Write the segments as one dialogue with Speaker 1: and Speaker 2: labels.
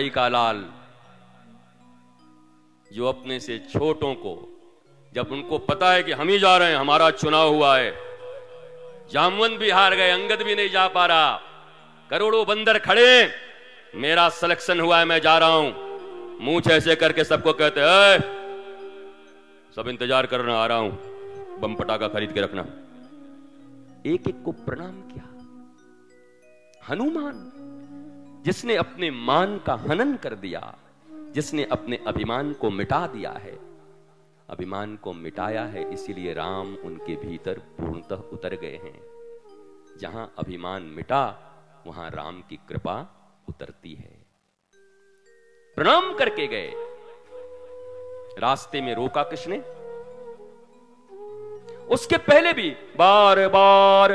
Speaker 1: भाई का लाल, जो अपने से छोटों को, जब उनको पता है कि हम ही जा रहे हैं, हमारा चुनाव हुआ है, जामवंत भी हार गए, अंगद भी नहीं जा पा रहा, करोड़ों बंदर खड़े, मेरा सिलेक्शन हुआ है, मैं जा रहा हूं, मुंह ऐसे करके सबको कहते हैं सब इंतजार करना, आ रहा हूं, बम पटाखा खरीद के रखना। एक एक को प्रणाम किया। हनुमान जिसने अपने मान का हनन कर दिया, जिसने अपने अभिमान को मिटा दिया है, अभिमान को मिटाया है, इसीलिए राम उनके भीतर पूर्णतः उतर गए हैं। जहां अभिमान मिटा वहां राम की कृपा उतरती है। प्रणाम करके गए, रास्ते में रोका किसने? उसके पहले भी बार बार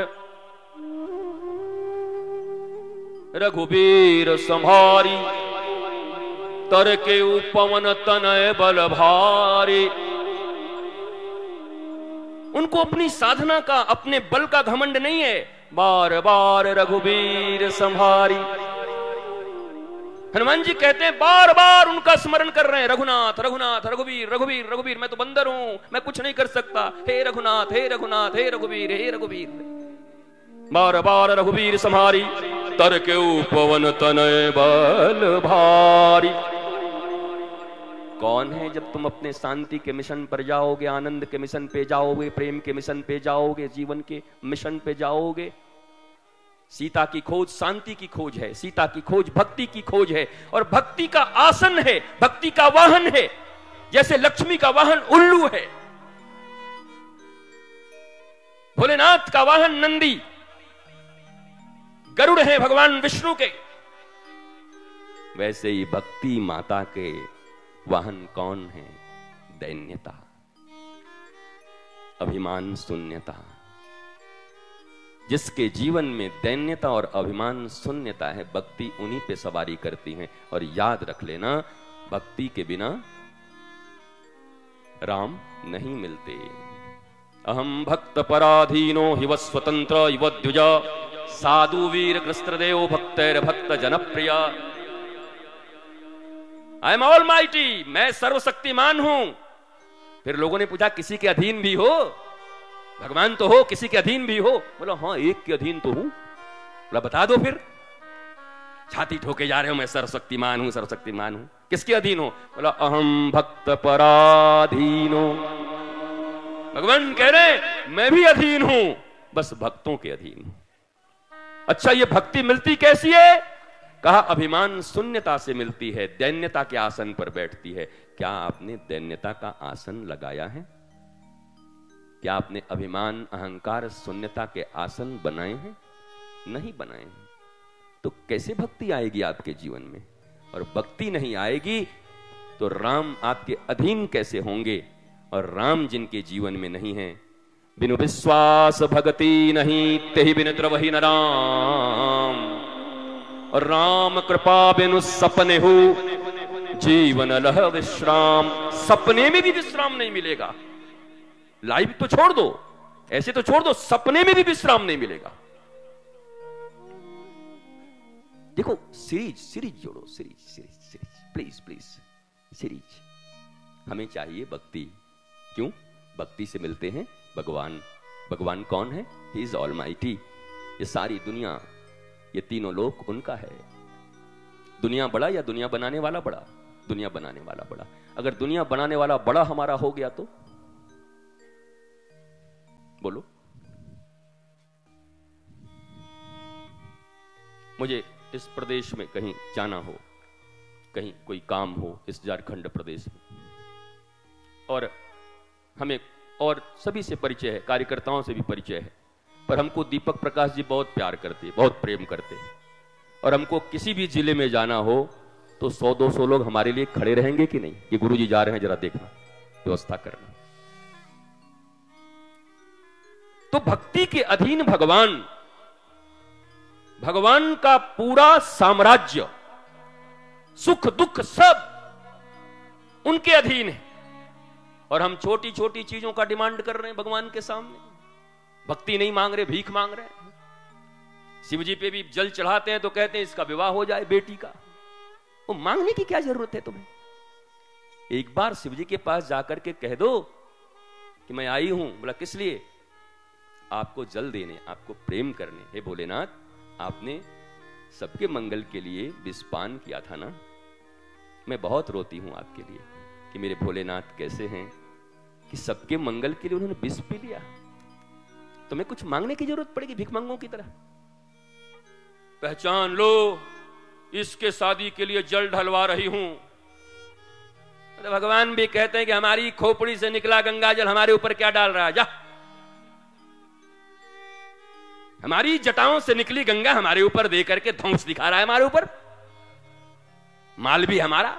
Speaker 1: रघुबीर संहारी, तर के उपवन तनय बल भारी। उनको अपनी साधना का, अपने बल का घमंड नहीं है। बार बार रघुबीर संहारी, हनुमान जी कहते हैं बार बार उनका स्मरण कर रहे हैं, रघुनाथ रघुनाथ, रघुबीर रघुबीर रघुबीर, मैं तो बंदर हूं, मैं कुछ नहीं कर सकता, हे रघुनाथ हे रघुनाथ, हे रघुबीर हे रघुबीर। बार बार रघुबीर संहारी, तर के उपवन तनय बल भारी। कौन है जब तुम अपने शांति के मिशन पर जाओगे, आनंद के मिशन पे जाओगे, प्रेम के मिशन पे जाओगे, जीवन के मिशन पे जाओगे? सीता की खोज शांति की खोज है, सीता की खोज भक्ति की खोज है, और भक्ति का आसन है, भक्ति का वाहन है। जैसे लक्ष्मी का वाहन उल्लू है, भोलेनाथ का वाहन नंदी, गरुड़ है भगवान विष्णु के, वैसे ही भक्ति माता के वाहन कौन है? दैन्यता, अभिमान शून्यता। जिसके जीवन में दैन्यता और अभिमान शून्यता है, भक्ति उन्हीं पे सवारी करती है। और याद रख लेना, भक्ति के बिना राम नहीं मिलते। अहम भक्त पराधीनो हिव स्वतंत्र इव द्विज, साधु वीर कृष्णदेव भक्तैर भक्त जनप्रिया। आई एम ऑल माइटी, मैं सर्वशक्तिमान हूं। फिर लोगों ने पूछा किसी के अधीन भी हो? भगवान तो हो, किसी के अधीन भी हो? बोला हाँ, एक के अधीन तो हूं। बोला बता दो फिर। छाती ठोके जा रहे हो, मैं सर्वशक्तिमान हूं, सर्वशक्तिमान हूं। किसके अधीन हो? बोला अहम भक्त पराधीनो। भगवान कह रहे मैं भी अधीन हूं, बस भक्तों के अधीन हूं। अच्छा, ये भक्ति मिलती कैसी है? कहा अभिमान शून्यता से मिलती है, दैन्यता के आसन पर बैठती है। क्या आपने दैन्यता का आसन लगाया है? क्या आपने अभिमान अहंकार शून्यता के आसन बनाए हैं? नहीं बनाए हैं। तो कैसे भक्ति आएगी आपके जीवन में? और भक्ति नहीं आएगी तो राम आपके अधीन कैसे होंगे? और राम जिनके जीवन में नहीं है, बिनु विश्वास भक्ति नहीं, तेहि बिन द्रवहि न राम। और राम कृपा बिनु सपने हो, जीवन लह विश्राम। सपने में भी विश्राम नहीं मिलेगा। लाइव तो छोड़ दो, ऐसे तो छोड़ दो, सपने में भी विश्राम नहीं मिलेगा। देखो सीरीज जोड़ो, सीरीज प्लीज प्लीज सीरीज। हमें चाहिए भक्ति। क्यों? भक्ति से मिलते हैं भगवान। भगवान कौन है? He is almighty. ये सारी दुनिया, ये तीनों लोक उनका है। दुनिया बड़ा या दुनिया बनाने वाला बड़ा? दुनिया बनाने वाला बड़ा। अगर दुनिया बनाने वाला बड़ा हमारा हो गया तो बोलो। मुझे इस प्रदेश में कहीं जाना हो, कहीं कोई काम हो, इस झारखंड प्रदेश में, और हमें और सभी से परिचय है, कार्यकर्ताओं से भी परिचय है, पर हमको दीपक प्रकाश जी बहुत प्यार करते, बहुत प्रेम करते हैं। और हमको किसी भी जिले में जाना हो तो 100-200 लोग हमारे लिए खड़े रहेंगे कि नहीं कि गुरुजी जा रहे हैं, जरा देखना, व्यवस्था करना। तो भक्ति के अधीन भगवान, भगवान का पूरा साम्राज्य, सुख दुख सब उनके अधीन है। और हम छोटी छोटी चीजों का डिमांड कर रहे हैं भगवान के सामने। भक्ति नहीं मांग रहे, भीख मांग रहे हैं। शिव जी पे भी जल चढ़ाते हैं तो कहते हैं इसका विवाह हो जाए बेटी का। वो मांगने की क्या जरूरत है तुम्हें? एक बार शिव जी के पास जाकर के कह दो कि मैं आई हूं। बोला किस लिए? आपको जल देने, आपको प्रेम करने। हे भोलेनाथ, आपने सबके मंगल के लिए विषपान किया था ना, मैं बहुत रोती हूं आपके लिए कि मेरे भोलेनाथ कैसे हैं कि सबके मंगल के लिए उन्होंने विष पी लिया। तुम्हें कुछ मांगने की जरूरत पड़ेगी भिखमंगों की तरह? पहचान लो, इसके शादी के लिए जल ढलवा रही हूं। तो भगवान भी कहते हैं कि हमारी खोपड़ी से निकला गंगा जल हमारे ऊपर क्या डाल रहा है? जा, हमारी जटाओं से निकली गंगा हमारे ऊपर दे करके ध्वंस दिखा रहा है हमारे ऊपर, माल भी हमारा।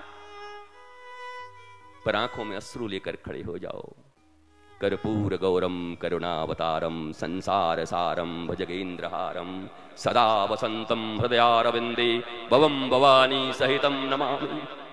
Speaker 1: पर आंखों में अश्रु लेकर खड़े हो जाओ। कर्पूर गौरम करुणावतारम संसार सारम भजगेन्द्रहारम सदा वसंतम हृदयारविंदे भवम भवानी सहितम नमामि।